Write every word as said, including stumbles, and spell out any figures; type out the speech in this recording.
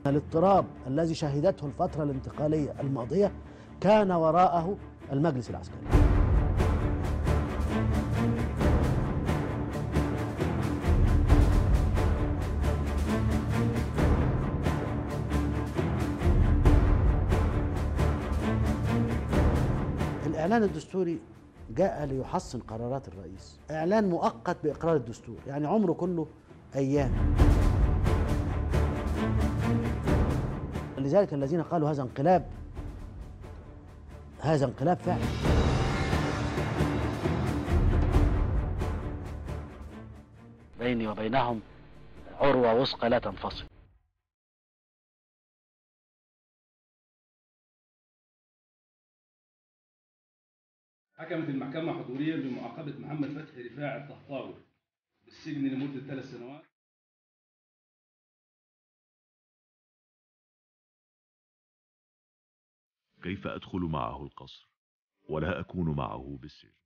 الاضطراب الذي شهدته الفترة الانتقالية الماضية كان وراءه المجلس العسكري. الإعلان الدستوري جاء ليحسن قرارات الرئيس، إعلان مؤقت بإقرار الدستور، يعني عمره كله أيام. لذلك الذين قالوا هذا انقلاب، هذا انقلاب فعلا. بيني وبينهم عروة وثقى لا تنفصل. حكمت المحكمة حضوريا بمعاقبة محمد فتحي رفاعي الطهطاوي بالسجن لمدة ثلاث سنوات. كيف أدخل معه القصر ولا أكون معه بالسجن؟